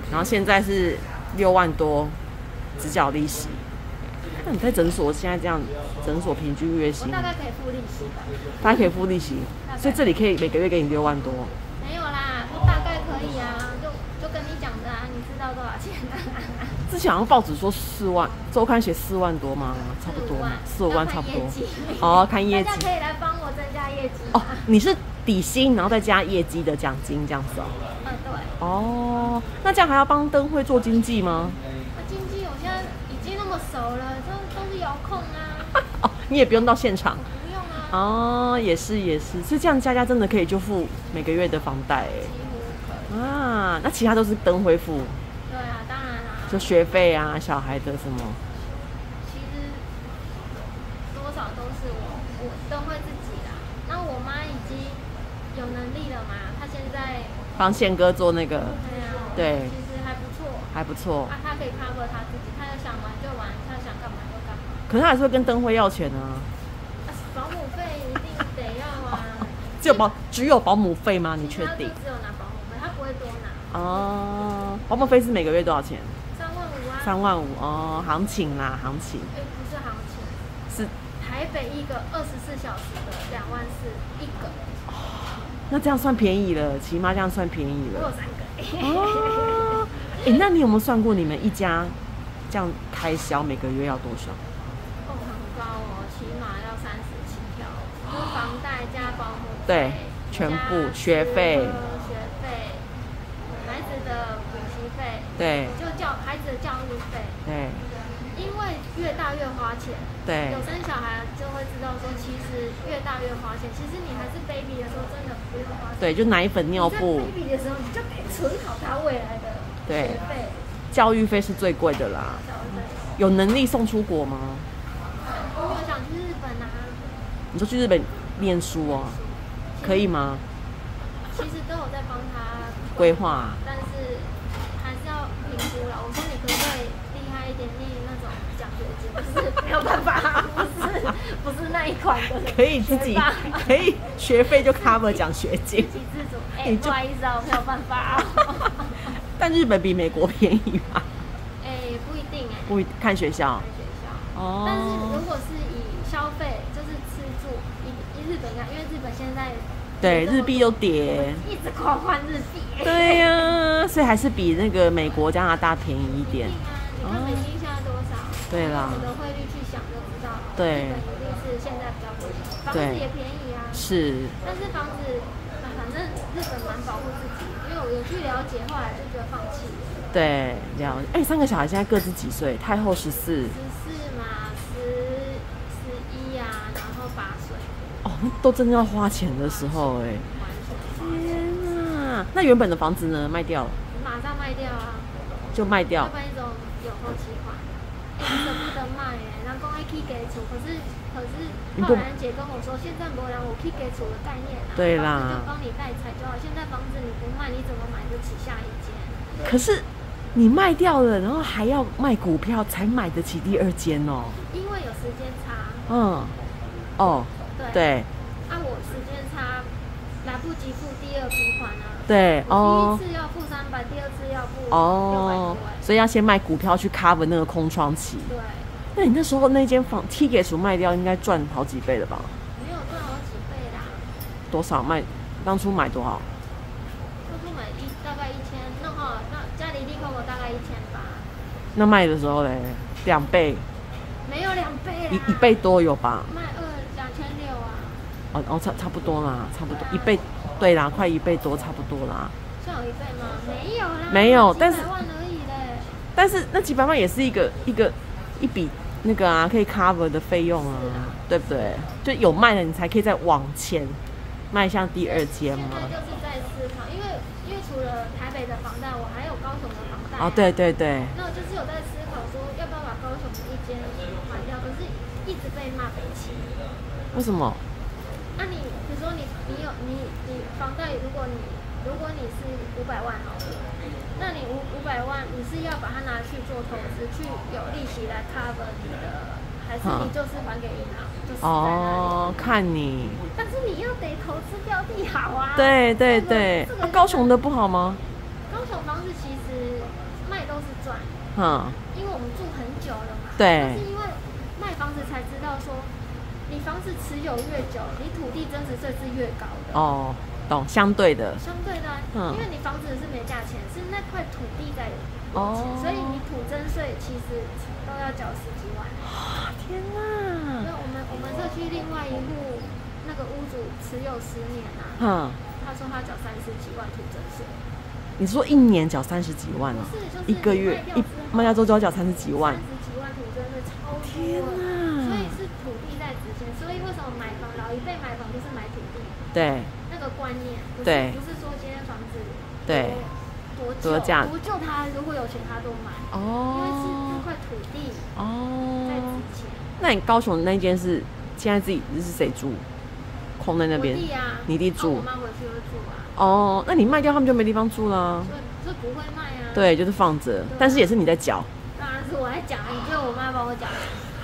然后现在是6万多，只缴利息。那你在诊所现在这样，诊所平均月薪大概可以付利息吧？ 大概可以付利息，所以这里可以每个月给你6万多。 没有啦，就大概可以啊，就跟你讲的啊，你知道多少钱啊？ 之前好像报纸说4万，周刊写4万多吗？差不多，4、5万差不多。哦，看业绩。 大家可以来帮我增加业绩。 哦，你是底薪，然后再加业绩的奖金这样子哦。 对。 哦，那这样还要帮灯会做经纪吗？ 经纪我现在已经那么熟了，都是遥控啊。 哦，你也不用到现场。 不用啊。 哦，也是，所以这样佳佳真的可以就付每个月的房贷哎。 几乎可以。 啊，那其他都是灯会付。 对啊，当然啦。 就学费啊，小孩的什么？ 其实多少都是我都会自己啦。那我妈已经有能力了嘛，她现在帮宪哥做那个。 对啊。 对。 其实还不错。 还不错。 她可以 cover 她自己，她要想玩就玩，她想干嘛就干嘛。 可是她还是会跟灯会要钱啊。 保姆费一定得要啊。 只有保姆费吗？你确定？ 只有拿保姆费，她不会多拿。 哦，保姆费是每个月多少钱 ？3万5啊。 3万5哦，行情啦，行情。 不是行情， 是台北一个24小时的2万4一个。 那这样算便宜了，起码这样算便宜了。 我有3个。 哦，那你有没有算过你们一家这样开销每个月要多少？ 很高哦，起码要30起跳，就是房贷加保姆费， 对，全部学费。 孩子的补习费， 对， 就孩子的教育费， 对， 因为越大越花钱， 对， 有生小孩就会知道说，其实越大越花钱。其实你还是 baby 的时候，真的不用花钱。 对，就奶粉、尿布。 在 baby 的时候，你就得存好他未来的学费。 教育费是最贵的啦。有能力送出国吗？ 我有想去日本啊。 你说去日本念书哦，可以吗？ 其实都有在帮他规划， 但是还是要评估了。我说你可不可以厉害一点，念那种奖学金？不是没有办法，不是那一款的。 可以自己可以学费就 cover 奖学金， 自给自足。不好意思啊，我没有办法。 但日本比美国便宜吧？ 不一定不看学校。 哦。但是如果是以消费，就是吃住，以日本因为日本现在。 对，日币又跌， 一直狂换日币。 对呀，所以还是比那个美国、加拿大便宜一点。 你看美金现在多少？ 对啦。 你的汇率去想就知道。 对。 日本一定是现在比较贵，房子也便宜啊。 是。 但是房子，反正日本蛮保护自己，因为我有去了解，后来就觉得放弃了。 对，了解。3个小孩现在各自几岁？太后14 嘛，11啊，然后8岁。 哦，都真的要花钱的时候哎。天哪！那原本的房子呢？卖掉了？ 马上卖掉啊！ 就卖掉。 要不然一种有后期款，舍不得卖哎。然后公爱去给出，可是后来姐跟我说，现在没人有去给出的概念啊。 对啦。 就帮你代采就好。现在房子你不卖，你怎么买得起下一间？ 可是你卖掉了，然后还要卖股票才买得起第2间哦。 因为有时间差。 哦。对。 我时间差，来不及付第2笔款啊。 对第一次要付300，第2次要付600多。 所以要先卖股票去 cover 那个空窗期。 对。 那你那时候那间房 T 给出卖掉，应该赚好几倍了吧？ 没有赚好几倍啦。 多少卖？当初买多少？ 当初买大概1000，那家里立刻我大概1000吧。 那卖的时候嘞，2倍？ 没有2倍啦。 1倍多有吧？ 卖2600啊。 差不多啦，差不多1倍，对啦，快1倍多，差不多啦。 算有1倍吗？没有啦。 没有，但是几百万而已嘞。 但是那几百万也是一笔那个啊，可以 cover 的费用啊，对不对？就有卖了，你才可以再往前迈向第2间嘛。 现在就是在思考，因为除了台北的房贷，我还有高雄的房贷。 对。 那我就是有在思考说，要不要把高雄的一间还掉，可是一直被骂北七。 为什么？ 你比如说你房贷，如果你是500万好了，那你500万你是要把它拿去做投资，去有利息来 cover 你的，还是你就是还给银行？ 看你。 但是你要得投资标的好啊。 对。高雄的不好吗？ 高雄房房子其实卖都是赚，因为我们住很久了嘛。 对。 但是因为卖房子才知道说，你房子持有越久，你土地增值税是越高的。 哦，懂，相对的。 相对的，因为你房子是没价钱，是那块土地在有钱，所以你土增税其实都要缴10几万。 天哪！ 所以我们社区另外一户那个屋主持有10年啊，他说他缴30几万土增税。 你说1年缴30几万啊？ 不是，就是 1个月卖掉之后就要缴30几万。 30几万土增税超多。 天哪！ 所以是土地在值钱，所以为什么买房老一辈买房就是买土地？ 对。 那个观念不是说今天房子多旧他如果有钱他都买。因为是那块土地在值钱。 那你高雄那间是现在自己是谁住？空在那边。 我弟啊。 你弟住。 我妈回去就住啊。 那你卖掉他们就没地方住了。 所以不会卖啊。 对，就是放着，但是也是你在缴。 当然是我在缴，你就我妈帮我缴。